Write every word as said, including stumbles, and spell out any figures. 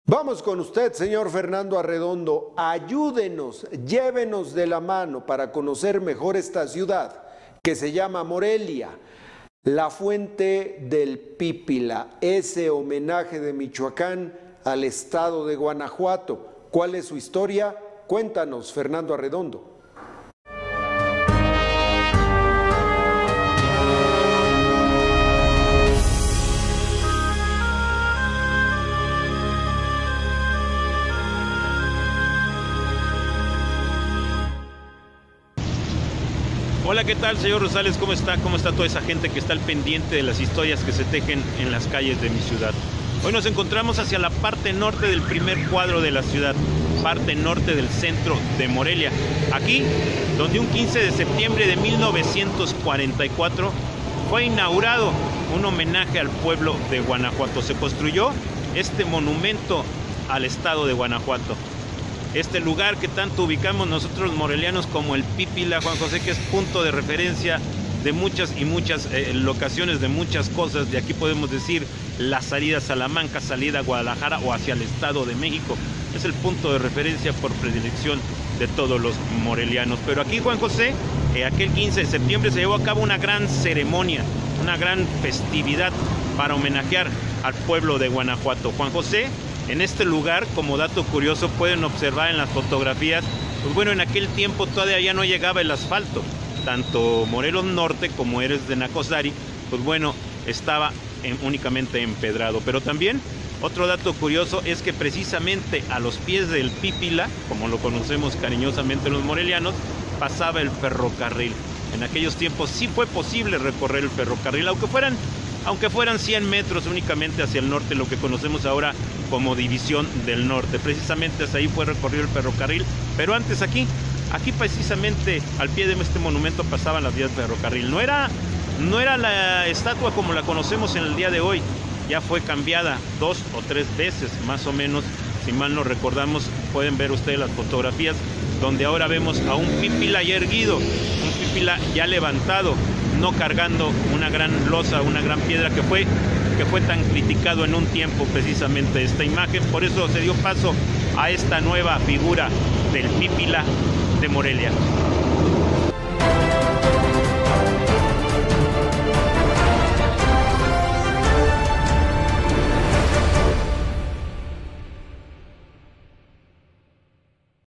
Vamos con usted, señor Fernando Arredondo. Ayúdenos, llévenos de la mano para conocer mejor esta ciudad que se llama Morelia, la fuente del Pípila, ese homenaje de Michoacán al estado de Guanajuato. ¿Cuál es su historia? Cuéntanos, Fernando Arredondo. Hola, ¿qué tal, señor Rosales? ¿Cómo está? ¿Cómo está toda esa gente que está al pendiente de las historias que se tejen en las calles de mi ciudad? Hoy nos encontramos hacia la parte norte del primer cuadro de la ciudad, parte norte del centro de Morelia. Aquí, donde un quince de septiembre de mil novecientos cuarenta y cuatro fue inaugurado un homenaje al pueblo de Guanajuato. Se construyó este monumento al estado de Guanajuato. Este lugar que tanto ubicamos nosotros los morelianos como el Pípila, Juan José, que es punto de referencia de muchas y muchas eh, locaciones, de muchas cosas. De aquí podemos decir la salida a Salamanca, salida a Guadalajara o hacia el Estado de México. Es el punto de referencia por predilección de todos los morelianos. Pero aquí, Juan José, eh, aquel quince de septiembre se llevó a cabo una gran ceremonia, una gran festividad para homenajear al pueblo de Guanajuato. Juan José, en este lugar, como dato curioso, pueden observar en las fotografías, pues bueno, en aquel tiempo todavía ya no llegaba el asfalto. Tanto Morelos Norte como Eres de Nacosari, pues bueno, estaba en, únicamente empedrado. Pero también, otro dato curioso es que precisamente a los pies del Pípila, como lo conocemos cariñosamente los morelianos, pasaba el ferrocarril. En aquellos tiempos sí fue posible recorrer el ferrocarril, aunque fueran aunque fueran cien metros únicamente hacia el norte, lo que conocemos ahora como División del Norte. Precisamente hasta ahí fue recorrido el ferrocarril, pero antes aquí, aquí precisamente al pie de este monumento pasaban las vías de ferrocarril. No era, no era la estatua como la conocemos en el día de hoy, ya fue cambiada dos o tres veces más o menos, si mal no recordamos. Pueden ver ustedes las fotografías donde ahora vemos a un Pípila ya erguido, un Pípila ya levantado, no cargando una gran losa, una gran piedra que fue, que fue tan criticado en un tiempo precisamente esta imagen. Por eso se dio paso a esta nueva figura del Pípila de Morelia.